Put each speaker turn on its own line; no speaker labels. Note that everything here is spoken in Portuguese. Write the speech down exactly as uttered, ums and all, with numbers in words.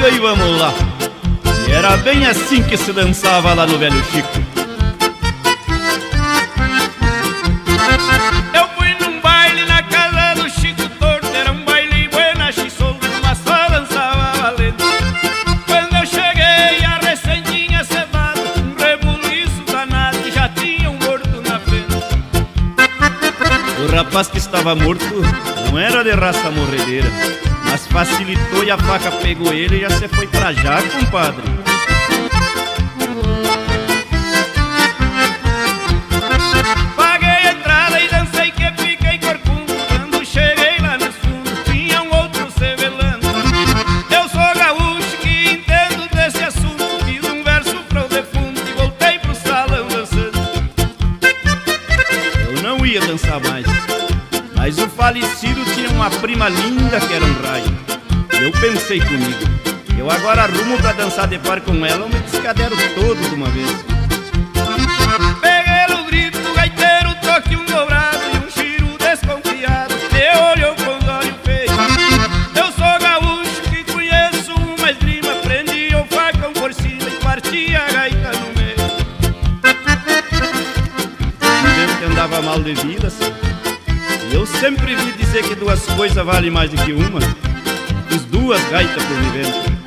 e vamos lá. E era bem assim que se dançava lá no Velho Chico.
Eu fui num baile na casa do Chico Torto, era um baile buena, xisolo, mas só dançava valendo. Quando eu cheguei a recém tinha cevado um rebuliço danado e já tinha um morto na frente.
O rapaz que estava morto não era de raça morredeira, mas facilitou e a faca pegou ele e já se foi pra já, compadre.
Paguei a entrada e dancei que fiquei corcunda. Quando cheguei lá nos fundos tinha um outro se velando. Eu sou gaúcho que entendo desse assunto. Fiz um verso pro defunto e voltei pro salão dançando.
Eu não ia dançar mais, mas o falecido tinha uma prima linda que era um raio. Eu pensei comigo, eu agora arrumo pra dançar de par com ela, eu me descadero todo de uma vez.
Peguei o grito, o gaiteiro, toque um dobrado e um giro desconfiado me olhou com os olhos feios. Eu sou gaúcho que conheço uma esgrima, prendi o facão por cima e parti a gaita no meio.
O tempo que andava mal de vida, e eu sempre vi dizer que duas coisas valem mais do que uma. Fiz duas gaitas por vivendo.